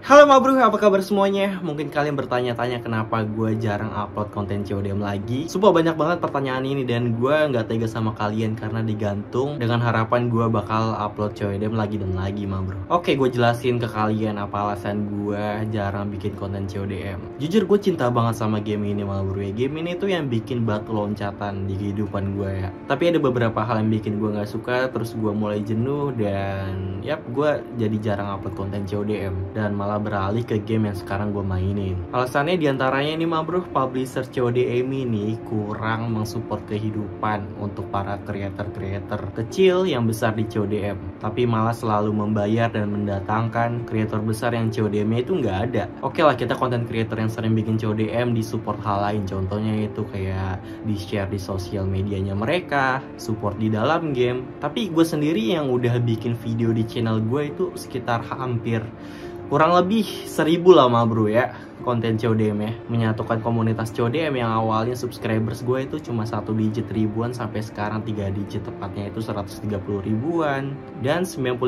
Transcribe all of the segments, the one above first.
Halo ma bro, apa kabar semuanya? Mungkin kalian bertanya-tanya kenapa gue jarang upload konten CODM lagi. Sumpah banyak banget pertanyaan ini dan gue nggak tega sama kalian karena digantung dengan harapan gue bakal upload CODM lagi dan lagi ma bro. Oke, gue jelasin ke kalian apa alasan gue jarang bikin konten CODM. Jujur gue cinta banget sama game ini ma bro ya. Game ini tuh yang bikin batu loncatan di kehidupan gue ya. Tapi ada beberapa hal yang bikin gue nggak suka, terus gue mulai jenuh dan gue jadi jarang upload konten CODM dan malah beralih ke game yang sekarang gue mainin. Alasannya diantaranya ini mah bro, publisher CODM ini kurang mensupport kehidupan untuk para kreator-kreator kecil yang besar di CODM, tapi malah selalu membayar dan mendatangkan kreator besar yang CODM-nya itu nggak ada. Oke lah, kita konten kreator yang sering bikin CODM di support hal lain, contohnya itu kayak di share di sosial medianya mereka, support di dalam game. Tapi gue sendiri yang udah bikin video di channel gue itu sekitar hampir kurang lebih 1000 lah ma bro ya konten CODM ya, menyatukan komunitas CODM yang awalnya subscribers gue itu cuma 1 digit ribuan sampai sekarang 3 digit, tepatnya itu 130 ribuan, dan 95%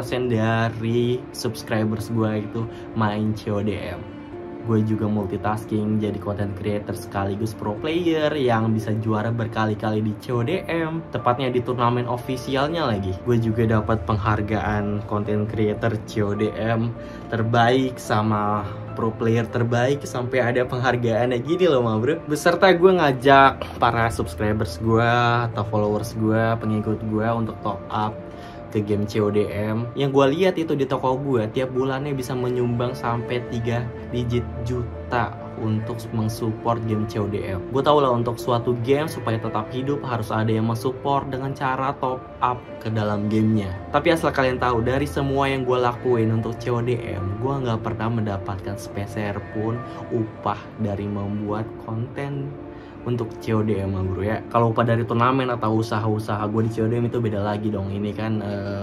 dari subscribers gue itu main CODM. Gue juga multitasking, jadi content creator sekaligus pro player yang bisa juara berkali-kali di CODM, tepatnya di turnamen ofisialnya lagi. Gue juga dapat penghargaan content creator CODM terbaik sama pro player terbaik, sampai ada penghargaannya gini loh ma bro. Beserta gue ngajak para subscribers gue atau followers gue, pengikut gue untuk top up ke game CODM. Yang gue lihat itu di toko gue tiap bulannya bisa menyumbang sampai 3 digit juta untuk mensupport game CODM. Gue tau lah, untuk suatu game supaya tetap hidup harus ada yang mensupport dengan cara top up ke dalam gamenya. Tapi asal kalian tahu, dari semua yang gue lakuin untuk CODM, gue nggak pernah mendapatkan sepeser pun upah dari membuat konten untuk CODM ma bro ya. Kalau upah dari turnamen atau usaha-usaha gue di CODM itu beda lagi dong. Ini kan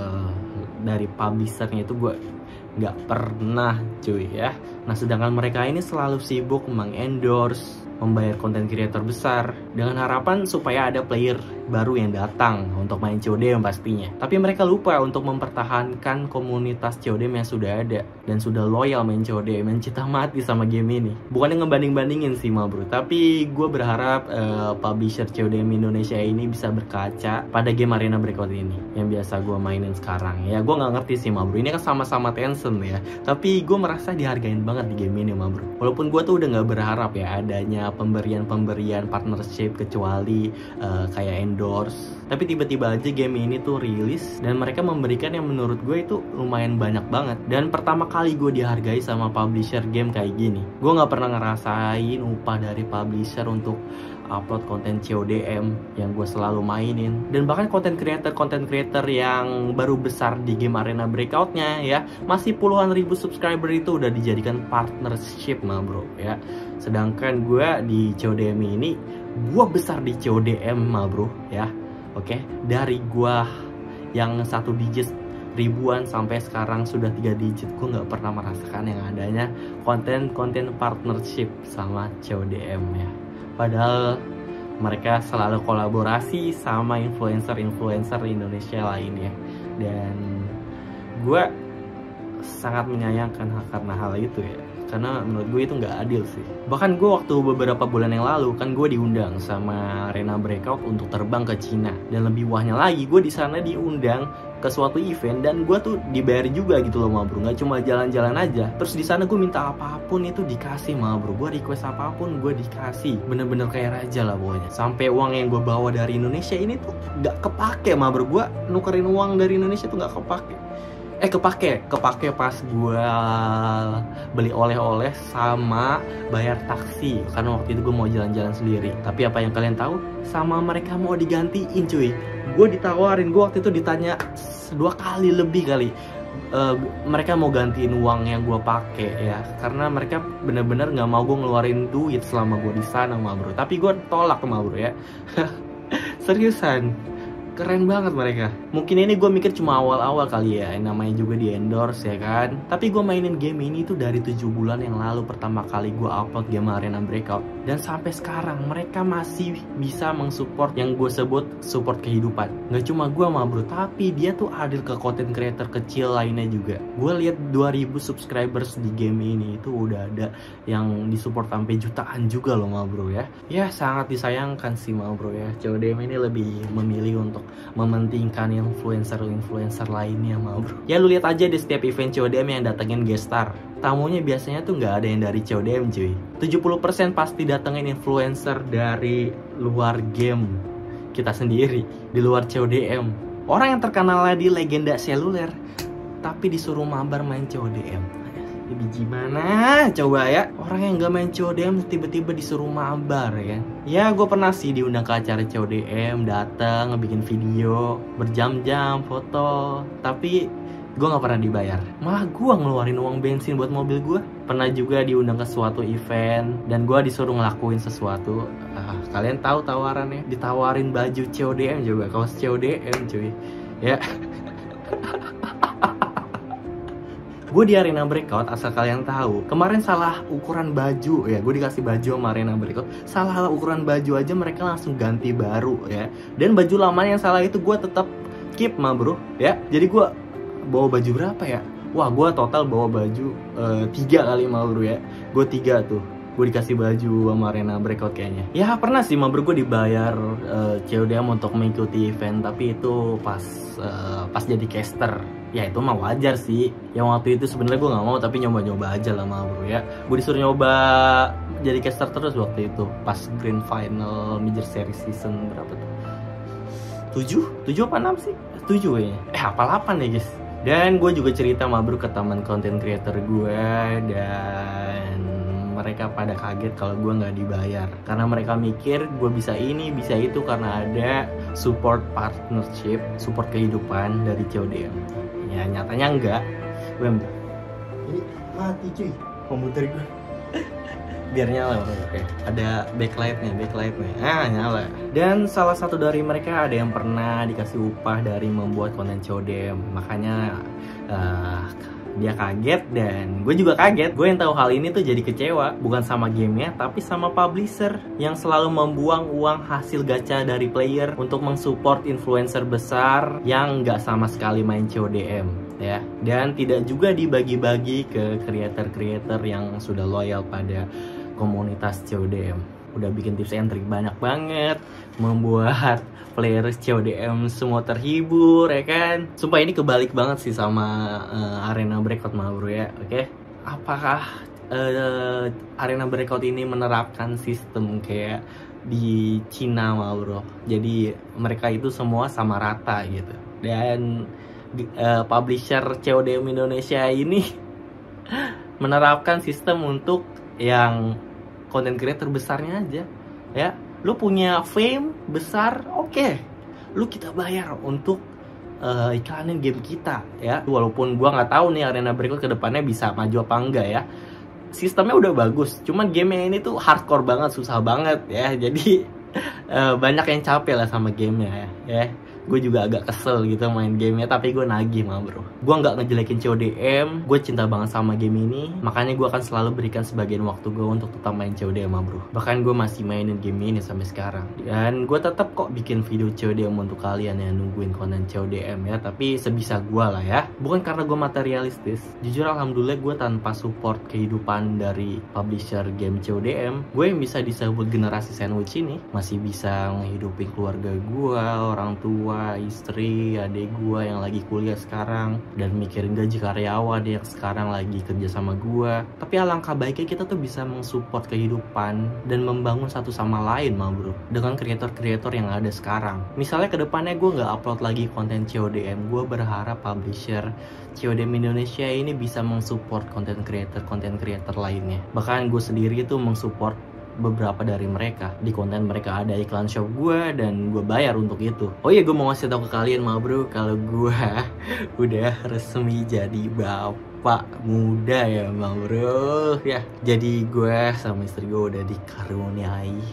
dari publishernya itu gue nggak pernah cuy ya. Nah sedangkan mereka ini selalu sibuk mengendorse, membayar konten creator besar dengan harapan supaya ada player baru yang datang untuk main CODM pastinya. Tapi mereka lupa untuk mempertahankan komunitas CODM yang sudah ada dan sudah loyal main CODM, yang cinta mati sama game ini. Bukannya ngebanding-bandingin sih ma bro, tapi gue berharap publisher CODM Indonesia ini bisa berkaca pada game Arena Breakout ini yang biasa gue mainin sekarang. Ya gue nggak ngerti sih ma bro, ini kan sama-sama Tencent ya, tapi gue merasa dihargain banget di game ini ma bro. Walaupun gue tuh udah nggak berharap ya adanya pemberian partnership kecuali kayak endorse, tapi tiba-tiba aja game ini tuh rilis dan mereka memberikan yang menurut gue itu lumayan banyak banget. Dan pertama kali gue dihargai sama publisher game kayak gini. Gue nggak pernah ngerasain upah dari publisher untuk upload konten CODM yang gue selalu mainin. Dan bahkan konten creator yang baru besar di game Arena Breakout-nya ya, masih puluhan ribu subscriber itu udah dijadikan partnership ma bro ya. Sedangkan gue di CODM ini, gue besar di CODM ma bro ya. Oke, dari gue yang 1 digit ribuan sampai sekarang sudah 3 digit, gue nggak pernah merasakan yang adanya konten partnership sama CODM ya. Padahal mereka selalu kolaborasi sama influencer Indonesia lainnya. Dan gue sangat menyayangkan karena hal itu ya, karena menurut gue itu nggak adil sih. Bahkan gue waktu beberapa bulan yang lalu kan gue diundang sama Arena Breakout untuk terbang ke Cina, dan lebih wahnya lagi gue di sana diundang ke suatu event dan gue tuh dibayar juga gitu loh ma bro, nggak cuma jalan-jalan aja. Terus di sana gue minta apapun itu dikasih ma bro, gue request apapun gue dikasih, bener-bener kayak raja lah pokoknya. Sampai uang yang gue bawa dari Indonesia ini tuh nggak kepake ma bro, gue nukerin uang dari Indonesia tuh nggak kepake. Kepake pas gue beli oleh-oleh sama bayar taksi, karena waktu itu gue mau jalan-jalan sendiri. Tapi apa yang kalian tahu, sama mereka mau digantiin cuy. Gue ditawarin, gue waktu itu ditanya 2 kali lebih kali, mereka mau gantiin uang yang gue pakai ya, karena mereka bener-bener nggak mau gue ngeluarin duit selama gue di sana ma bro. Tapi gue tolak ma bro ya. Seriusan, Keren banget mereka. Mungkin ini gue mikir cuma awal-awal kali ya, namanya juga di endorse ya kan. Tapi gue mainin game ini tuh dari 7 bulan yang lalu pertama kali gue upload game Arena Breakout. Dan sampai sekarang mereka masih bisa mensupport yang gue sebut support kehidupan. Gak cuma gue mah bro, tapi dia tuh hadir ke content creator kecil lainnya juga. Gue lihat 2000 subscribers di game ini itu udah ada yang disupport sampai jutaan juga loh mah bro ya. Ya sangat disayangkan sih mah bro ya. CODM ini lebih memilih untuk mementingkan influencer lainnya mah bro. Ya lu lihat aja di setiap event CODM yang datengin guest star, tamunya biasanya tuh nggak ada yang dari CODM cuy. 70% pasti datengin influencer dari luar game kita sendiri, di luar CODM. Orang yang terkenalnya di legenda seluler tapi disuruh mabar main CODM. Biji mana coba ya, orang yang gak main CODM tiba-tiba disuruh mabar ya. Ya gue pernah sih diundang ke acara CODM, datang ngebikin video berjam-jam foto, tapi gue gak pernah dibayar, malah gue ngeluarin uang bensin buat mobil gue. Pernah juga diundang ke suatu event dan gue disuruh ngelakuin sesuatu. Kalian tahu tawarannya, ditawarin baju CODM juga, kaos CODM cuy ya. Gue di Arena Breakout, asal kalian tahu, kemarin salah ukuran baju ya. Gue dikasih baju sama Arena Breakout, salah ukuran baju aja mereka langsung ganti baru ya. Dan baju lama yang salah itu gue tetap keep mah bro ya. Jadi gue bawa baju berapa ya? Wah gue total bawa baju 3 kali mah bro ya. Gue 3 tuh, gue dikasih baju sama Arena Breakout kayaknya. Ya pernah sih mah bro gue dibayar CODM untuk mengikuti event, tapi itu pas jadi caster. Ya itu mah wajar sih. Yang waktu itu sebenarnya gue nggak mau, tapi nyoba-nyoba aja lah mah bro ya. Gue disuruh nyoba jadi caster terus waktu itu pas grand final major series season berapa tuh? 7 apa 6 sih? 7 ya. Apa 8 ya guys. Dan gue juga cerita mah bro ke teman content creator gue, dan mereka pada kaget kalau gue nggak dibayar, karena mereka mikir gue bisa ini bisa itu karena ada support partnership, support kehidupan dari CODM. Ya nyatanya enggak. Ini mati cuy komputer gue. Biar nyala oke. Ada backlightnya. Nyala. Dan salah satu dari mereka ada yang pernah dikasih upah dari membuat konten CODM, makanya dia kaget dan gue juga kaget. Gue yang tahu hal ini tuh jadi kecewa, bukan sama gamenya tapi sama publisher yang selalu membuang uang hasil gacha dari player untuk mensupport influencer besar yang nggak sama sekali main CODM ya. Dan tidak juga dibagi-bagi ke creator-creator yang sudah loyal pada komunitas CODM. Udah bikin tips and trick banyak banget, membuat player CODM semua terhibur ya kan. Sumpah ini kebalik banget sih sama Arena Breakout mah bro ya. Oke, apakah Arena Breakout ini menerapkan sistem kayak di Cina mah bro? Jadi mereka itu semua sama rata gitu. Dan publisher CODM Indonesia ini menerapkan sistem untuk yang content creator besarnya aja ya. Lu punya fame besar, oke, lu kita bayar untuk iklanin game kita ya. Walaupun gua nggak tahu nih Arena Breakout kedepannya bisa maju apa enggak ya. Sistemnya udah bagus, cuman gamenya ini tuh hardcore banget, susah banget ya. Jadi banyak yang capek lah sama gamenya ya. Gue juga agak kesel gitu main gamenya, tapi gue nagih mah bro. Gue nggak ngejelekin CODM, gue cinta banget sama game ini, makanya gue akan selalu berikan sebagian waktu gue untuk tetap main CODM mah bro. Bahkan gue masih mainin game ini sampai sekarang, dan gue tetap kok bikin video CODM untuk kalian yang nungguin konten CODM ya. Tapi sebisa gue lah ya, bukan karena gue materialistis. Jujur alhamdulillah gue tanpa support kehidupan dari publisher game CODM, gue yang bisa disebut generasi sandwich ini masih bisa menghidupi keluarga gue, orang tua, istri, adik gue yang lagi kuliah sekarang, dan mikirin gaji karyawan yang sekarang lagi kerja sama gue. Tapi alangkah baiknya kita tuh bisa mensupport kehidupan dan membangun satu sama lain mah bro, dengan kreator-kreator yang ada sekarang. Misalnya kedepannya gue nggak upload lagi konten CODM, gue berharap publisher CODM Indonesia ini bisa mensupport konten kreator lainnya. Bahkan gue sendiri tuh mensupport beberapa dari mereka. Di konten mereka ada iklan shop gue, dan gue bayar untuk itu. Oh iya, gue mau ngasih tau ke kalian mah bro, kalau gue udah resmi jadi bapak muda ya mah bro ya. Jadi gue sama istri gue udah dikaruniai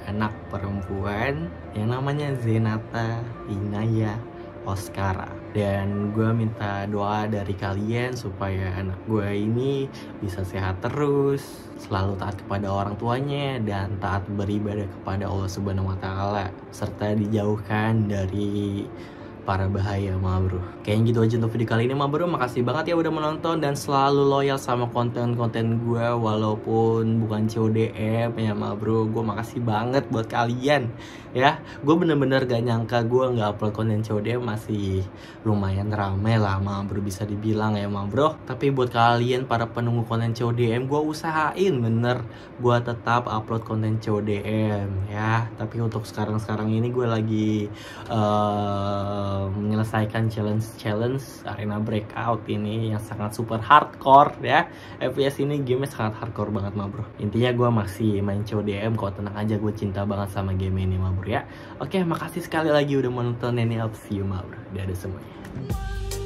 anak perempuan yang namanya Zenata Inaya Oskara. Dan gue minta doa dari kalian supaya anak gue ini bisa sehat terus, selalu taat kepada orang tuanya, dan taat beribadah kepada Allah Subhanahu wa Ta'ala, serta dijauhkan dari para bahaya ma bro. Kayaknya gitu aja untuk video kali ini ma bro. Makasih banget ya udah menonton dan selalu loyal sama konten-konten gue walaupun bukan CODM ya ma bro. Gue makasih banget buat kalian ya. Gue bener-bener gak nyangka gue gak upload konten CODM masih lumayan rame lah ma bro, bisa dibilang ya ma bro. Tapi buat kalian para penunggu konten CODM, gue usahain bener gue tetap upload konten CODM ya. Tapi untuk sekarang ini gue lagi menyelesaikan challenge arena breakout ini yang sangat super hardcore ya. FPS ini gamenya sangat hardcore banget ma bro. Intinya gue masih main CODM kok, tenang aja, gue cinta banget sama game ini ma bro ya. Oke, makasih sekali lagi udah menonton, ini up, see you ma bro. Dadah semuanya.